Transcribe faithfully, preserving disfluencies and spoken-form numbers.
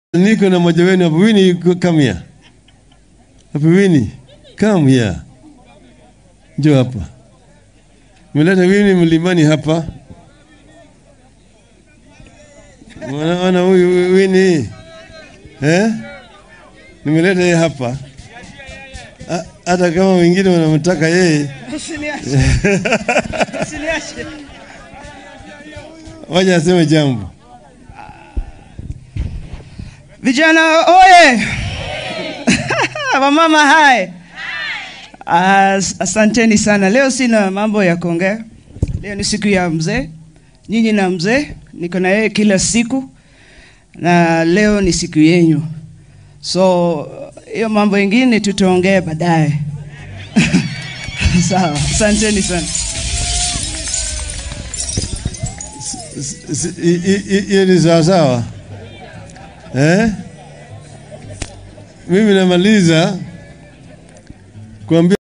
Niko na mmoja wenu hapo. Winnie, come here. Hapo Winnie, come here. Njoo hapa. Nimeleta Winnie mlimani hapa. Wana huyu Winnie. Eh? Nimeleta yeye hapa. Hata kama wengine wanamtaka yeye. Usiniache. Usiniache. Waje aseme jambo. Vijana oye! Wamama hai! As, asanteni sana. Leo sina mambo ya kuongea. Leo ni siku ya mzee. Nyinyi na mzee, niko na yeye kila siku. Na leo ni siku yenu. So, hiyo mambo mengine tutaongea baadaye. Sawa, asanteni sana. Hiyo ni sawa sawa. Eh? Mimi namaliza kuambia